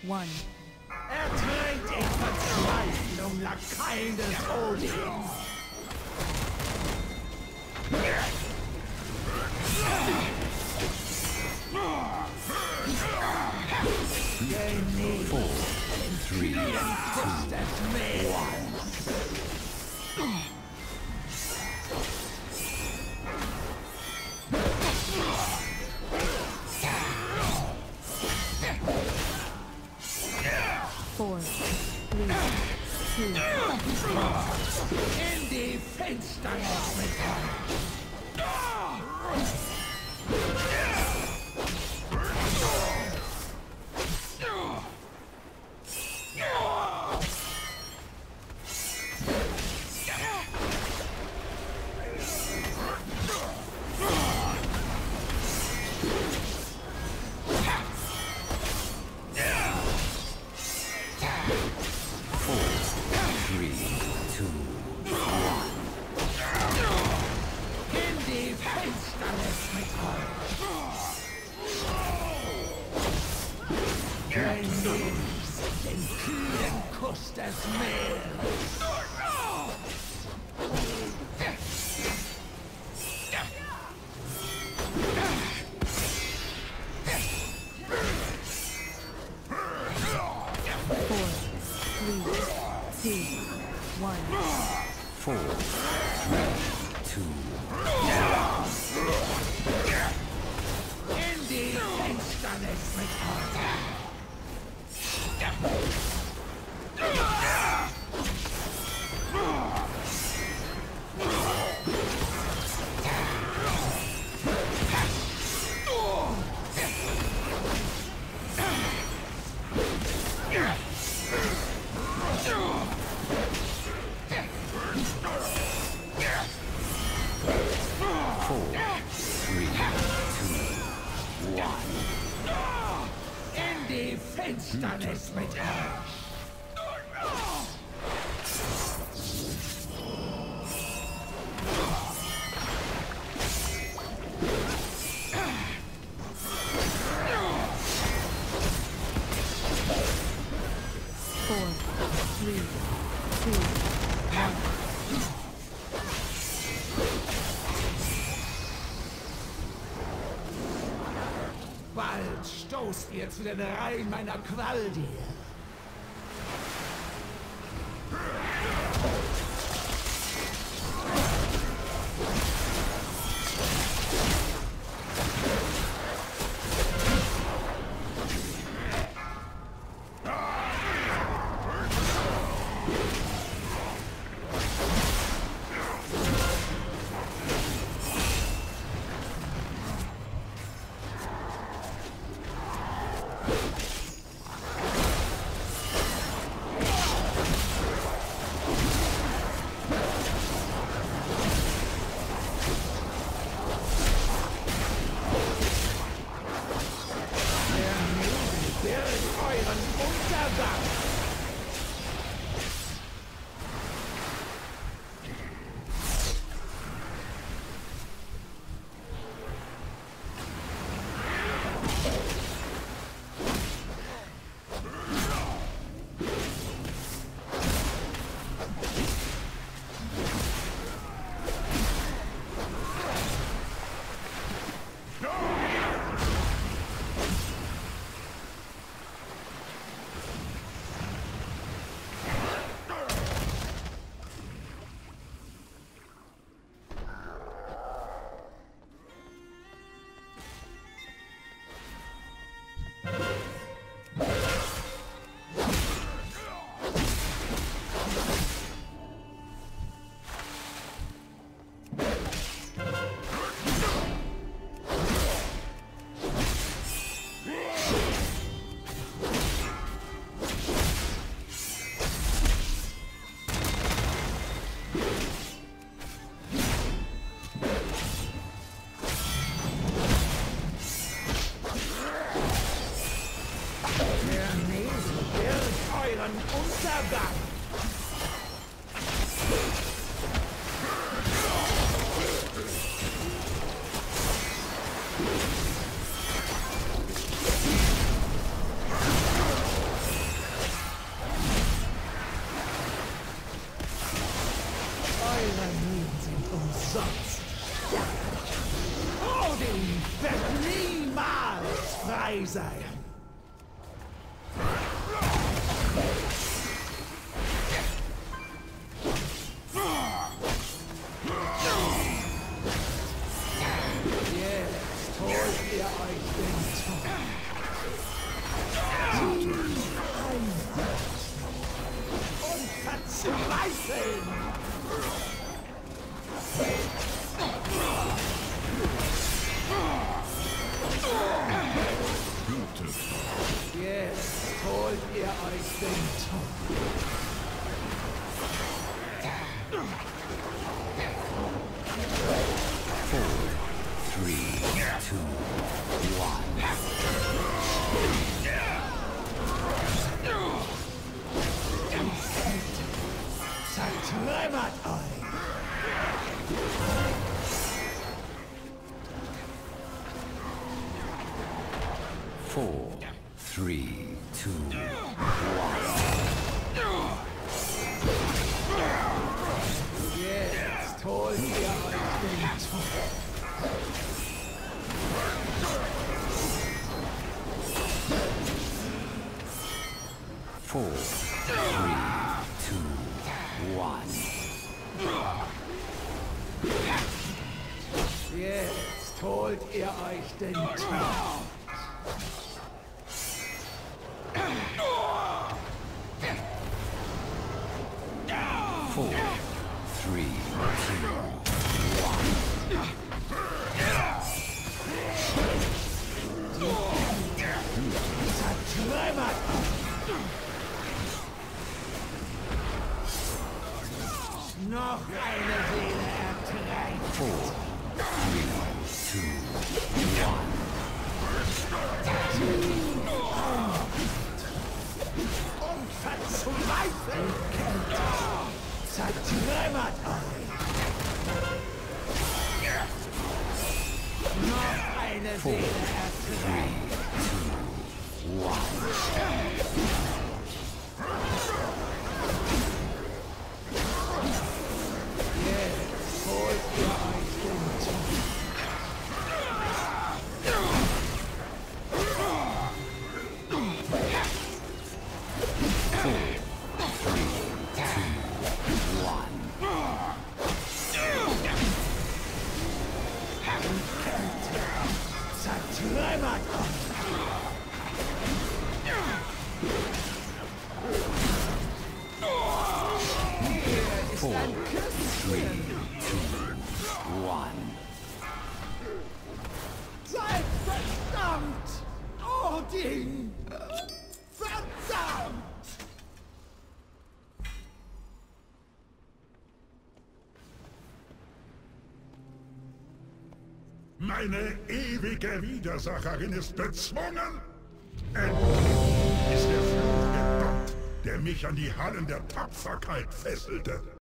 one. Ertrinkt in Verzweiflung, Lakaien des Odins! Four, three, two, Four, three, two, In die Finsternis mit den kühlen Kuss des Meeres. four, three, two, one. 4, 3, 2, 1. In die Finsternis mit Finsternis mit euch! Four, three, two, one. Bald stoßt ihr zu den Reihen meiner Qualdir. dabei sein. Jetzt holt ihr euch den Tod. Und verzweifeln. Jetzt holt ihr euch den Tod. Zertrümmert euch! 4, 3, 2, 1. Jetzt holt ihr euch den Tod. Four, three, two, one. Jetzt holt ihr euch den Tod. 4, 3, 2, 1. Zertrümmert noch eine Seele erträgt. 4, 3, 2, 1. Und verzweifelt Kälte. Zertrümmert euch. Noch eine 4, Seele 3, erträgt. 2, 1. Jetzt holt ihr euch den Tod. 4, 3, 2, 1. Zertrümmert euch. Four, three, two, one. Seid verdammt! Odin! Verdammt! Meine ewige Widersacherin ist bezwungen. Endlich ist der Fluch gedammt, der mich an die Hallen der Tapferkeit fesselte.